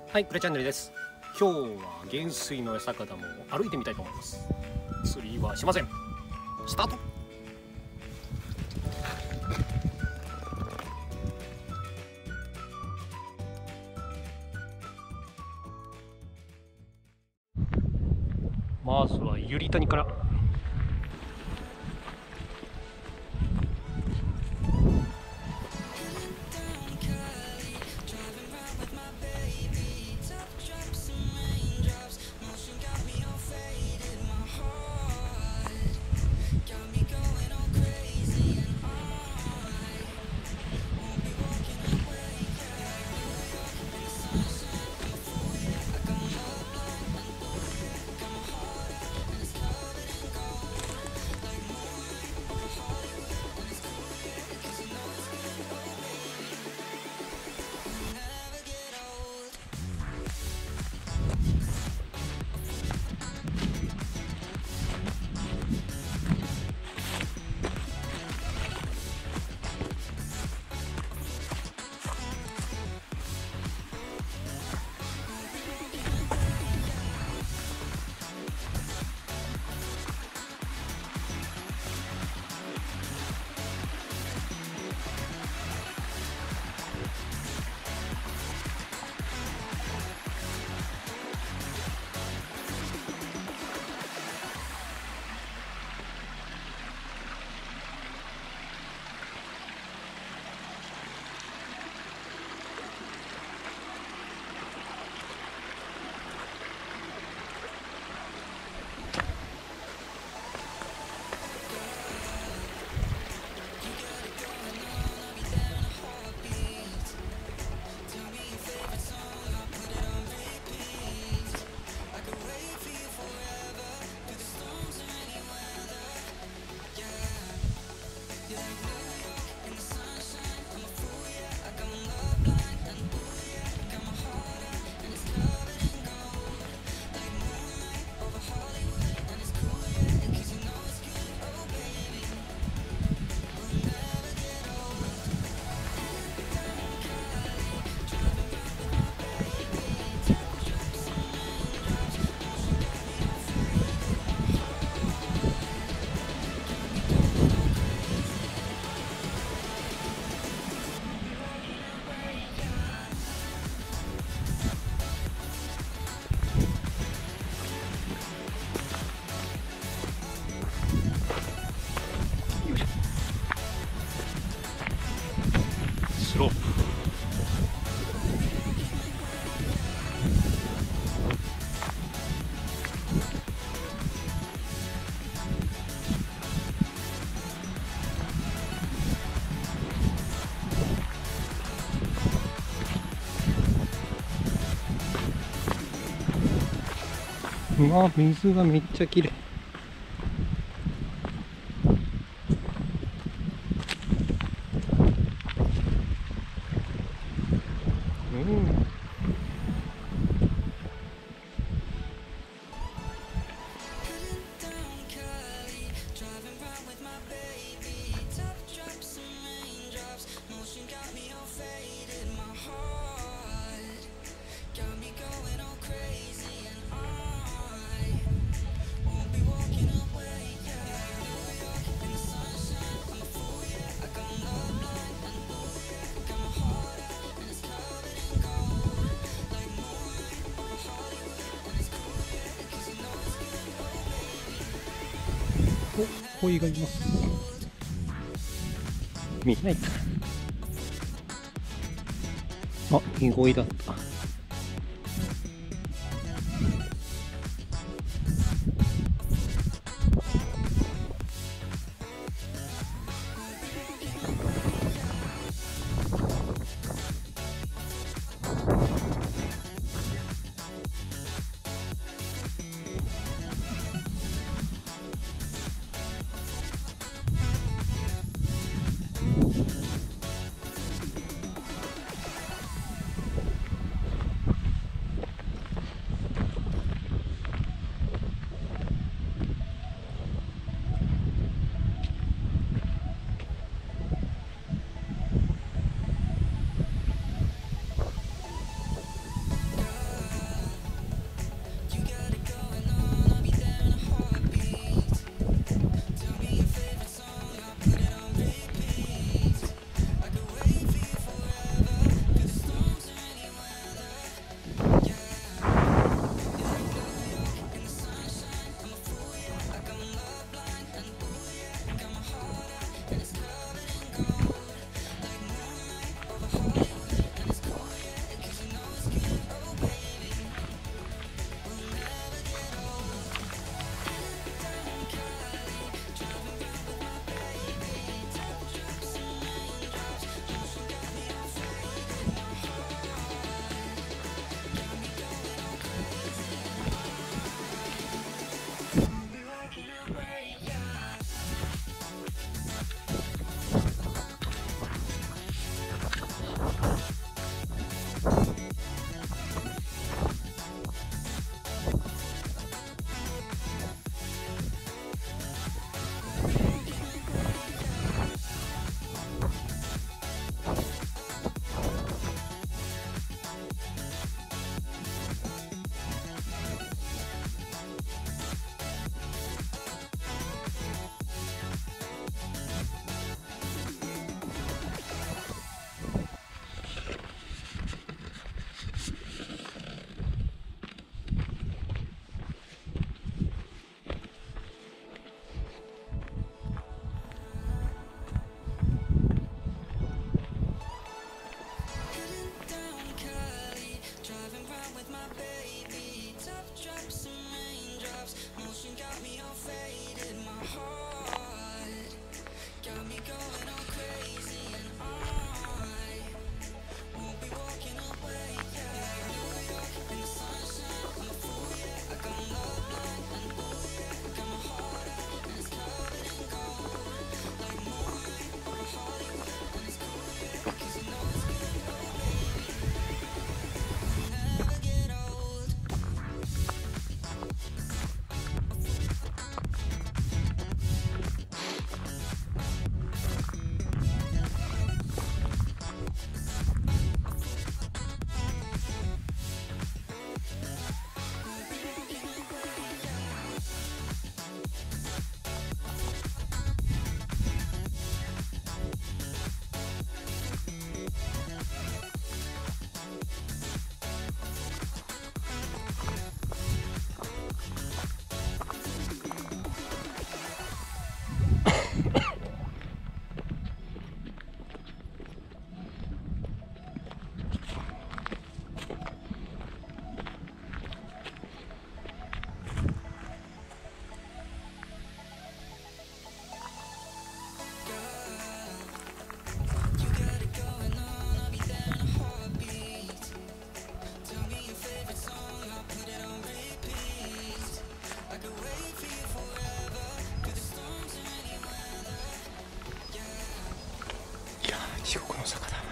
はい、プレチャンネルです。今日は原水の坂田も歩いてみたいと思います。釣りはしません。スタート。まずはゆり谷から。スロープ。うわ、水がめっちゃ綺麗。お、鯉がいます。見えないかな。あ、イゴイだった。 地獄の坂だ。